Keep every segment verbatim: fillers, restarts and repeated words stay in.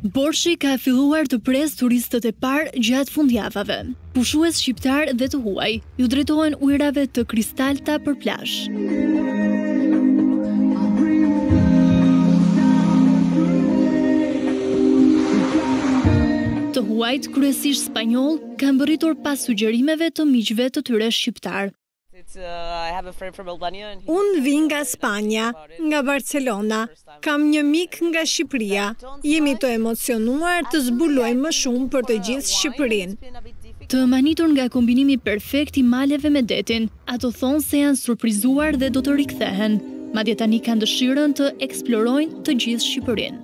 Borshi ka filluar të pres turistët e parë gjatë fundjavave. Pushues shqiptarë dhe të huaj ju drejtohen ujrave të kristalta për plazh. Të huajt, kryesisht spanjoll, kanë bërritur pas sugjerimeve të miqve të tyre shqiptar. Unë vi nga Spanja, nga Barcelona, kam një mik nga Shqipëria. Jemi të emocionuar të zbulojmë më shumë për të gjithë Shqipërinë. Të manitur nga kombinimi perfekt i maleve me detin, ato thonë se janë surprizuar dhe do të rikthehen. Madje tani kanë dëshirën të eksplorojnë të gjithë Shqipërinë.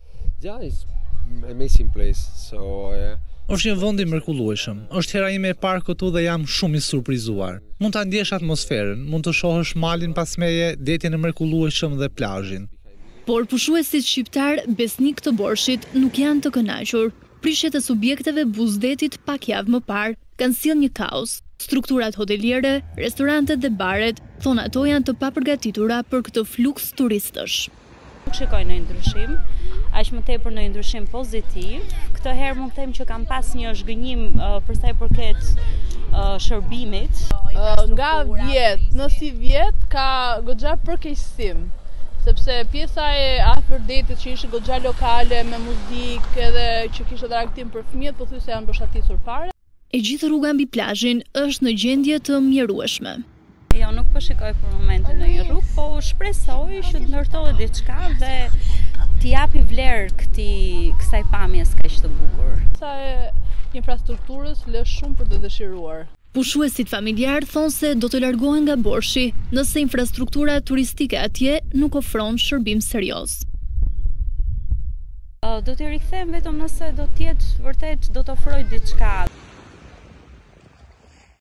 Është një vend i mrekullueshëm. Është hera ime e parë këtu dhe jam shumë i surprizuar. Mund ta ndjesh atmosferën, mund të shohësh malin pas meje, detin e mrekullueshëm dhe plazhin. Por pushuesit shqiptar besnik të Borshit nuk janë të kënaqur. Prishjet e subjekteve buzdetit pak javë më parë kanë sjellë një kaos. Strukturat hoteliere, restorantet dhe baret, thonë ato janë të papërgatitura për këtë fluks turistësh. Nuk shikoj në ndryshim, aq më tepër në ndryshim pozitiv. Këtë herë mund të them që kam pas një zhgënjim uh, për sa i përket uh, shërbimit. Uh, nga vjet, në si vjet ka goxha përkeqësim, sepse pjesa e afër detit që ishte goxha lokale me muzikë edhe që kishte tradhtim për fëmijët, pothuajse janë mbështatisur fare. E gjithë rruga mbi plazhin është në gjendje të mjerueshme. Jo, nuk po shikoj për momentin në një rrugë, po shpresoj që të ndërtohet diçka dhe t'i japi vlerë këtij kësaj pamjes kaq të bukur. Sa e infrastrukturës lë shumë për të dëshiruar. Pushuesit familjar thonë se do të largohen nga Borshi nëse infrastruktura turistike atje nuk ofron shërbim serioz. Do t'i rikthem vetëm nëse do të jetë vërtet do të ofrojë diçka.